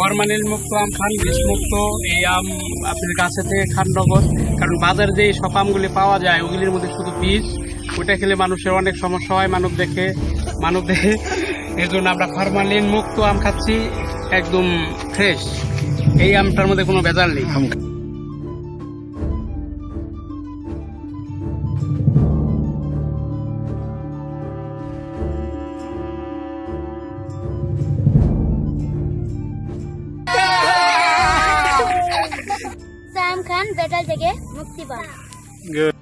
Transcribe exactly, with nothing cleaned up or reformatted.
Formalin মুক্ত আম খান, বিষ মুক্ত এই আম আপনার কাছে থেকে খান নগদ। কারণ বাজারে যে সব আমগুলি পাওয়া যায় ওগুলির মধ্যে শুধু বিষ, ওইটা খেলে মানুষের অনেক সমস্যা হয় মানব দেখে মানব দেখে এই জন্য আমরা ফরমালিন মুক্ত আম খাচ্ছি, একদম ফ্রেশ। এই আমটার মধ্যে কোনো ভেজাল নেই। আম খান, ভেজাল থেকে মুক্তি পান।